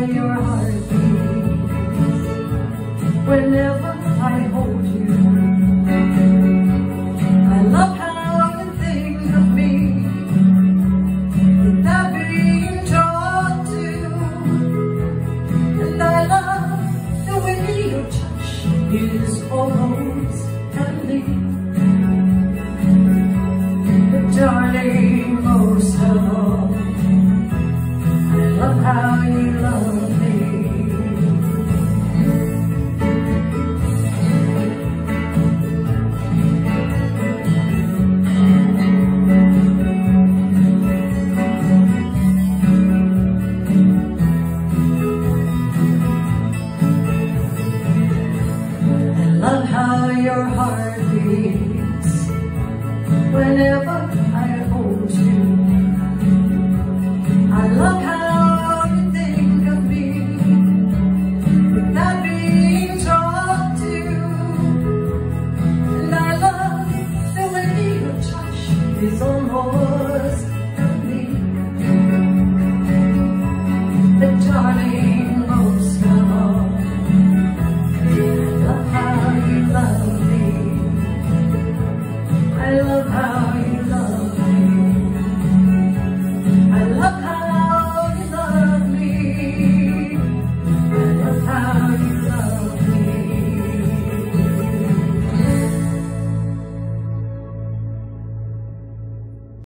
your heart beats whenever I hold you. I love how you think of me without being told to. And I love the way your touch is almost heavenly. But darling, most of all, I love how you love me. I love how your heart beats whenever I hold you. I love how you think of me without being told to. And I love the way your touch is almost heavenly. But darling, most of all, I love how you love me. I love how you love me. I love how